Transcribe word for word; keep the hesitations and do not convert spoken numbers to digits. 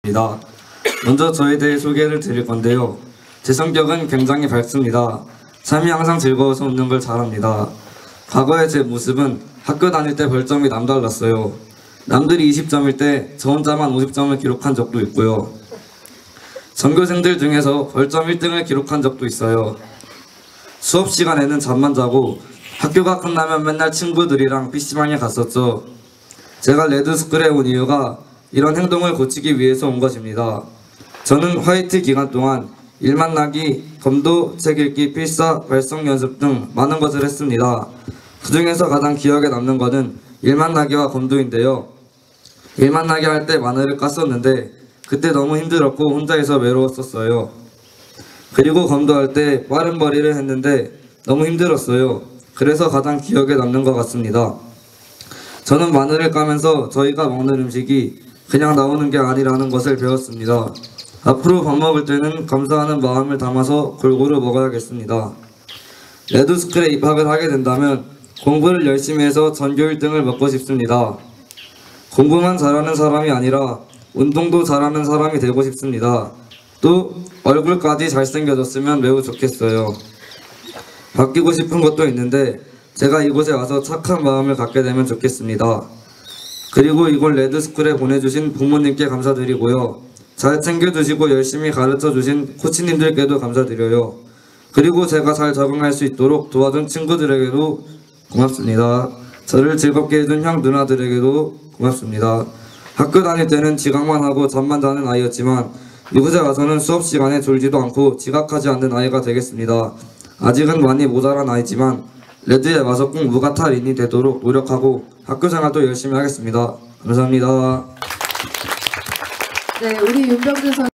입니다. 먼저 저에 대해 소개를 드릴 건데요. 제 성격은 굉장히 밝습니다. 삶이 항상 즐거워서 웃는 걸 잘합니다. 과거의 제 모습은 학교 다닐 때 별점이 남달랐어요. 남들이 이십 점일 때 저 혼자만 오십 점을 기록한 적도 있고요. 전교생들 중에서 벌점 일 등을 기록한 적도 있어요. 수업 시간에는 잠만 자고 학교가 끝나면 맨날 친구들이랑 피시방에 갔었죠. 제가 레드스쿨에 온 이유가 이런 행동을 고치기 위해서 온 것입니다. 저는 화이트 기간 동안 일 만나기, 검도, 책 읽기, 필사, 발성 연습 등 많은 것을 했습니다. 그 중에서 가장 기억에 남는 것은 일 만나기와 검도인데요. 일 만나기 할 때 마늘을 깠었는데 그때 너무 힘들었고 혼자서 외로웠었어요. 그리고 검도할 때 빠른 머리를 했는데 너무 힘들었어요. 그래서 가장 기억에 남는 것 같습니다. 저는 마늘을 까면서 저희가 먹는 음식이 그냥 나오는 게 아니라는 것을 배웠습니다. 앞으로 밥 먹을 때는 감사하는 마음을 담아서 골고루 먹어야겠습니다. 레드스쿨에 입학을 하게 된다면 공부를 열심히 해서 전교 일 등을 먹고 싶습니다. 공부만 잘하는 사람이 아니라 운동도 잘하는 사람이 되고 싶습니다. 또 얼굴까지 잘생겨졌으면 매우 좋겠어요. 바뀌고 싶은 것도 있는데 제가 이곳에 와서 착한 마음을 갖게 되면 좋겠습니다. 그리고 이곳 레드스쿨에 보내주신 부모님께 감사드리고요. 잘 챙겨주시고 열심히 가르쳐주신 코치님들께도 감사드려요. 그리고 제가 잘 적응할 수 있도록 도와준 친구들에게도 고맙습니다. 저를 즐겁게 해준 형 누나들에게도 고맙습니다. 학교 다닐 때는 지각만 하고 잠만 자는 아이였지만 이곳에 와서는 수업 시간에 졸지도 않고 지각하지 않는 아이가 되겠습니다. 아직은 많이 모자란 아이지만 레드에 와서 꼭 무가탈인이 되도록 노력하고 학교 생활도 열심히 하겠습니다. 감사합니다. 네, 우리 윤병준 선